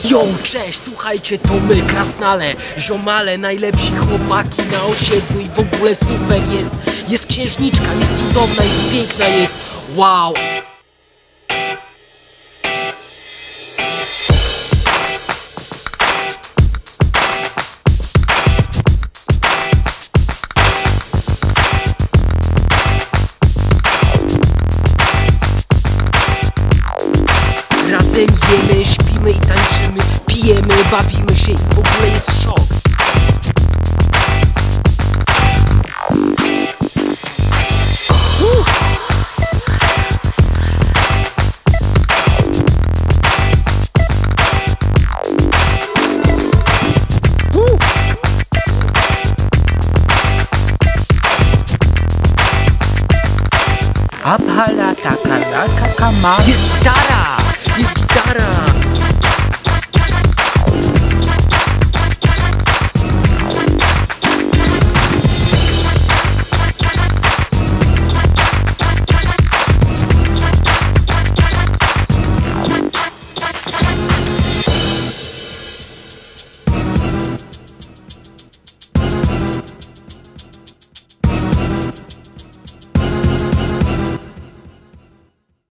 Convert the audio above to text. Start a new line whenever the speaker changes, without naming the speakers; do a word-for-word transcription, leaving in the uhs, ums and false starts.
Yo, cześć, słuchajcie, to my, Krasnale, ziomale, najlepsi chłopaki na osiedlu i w ogóle super jest. Jest księżniczka, jest cudowna, jest piękna, jest wow. Razem jemy, śpimy i tańczymy, pijemy, bawimy się i w ogóle jest szok. Uh. Uh.
Abhala takalaka kama.
Jest gitara! Jest gitara!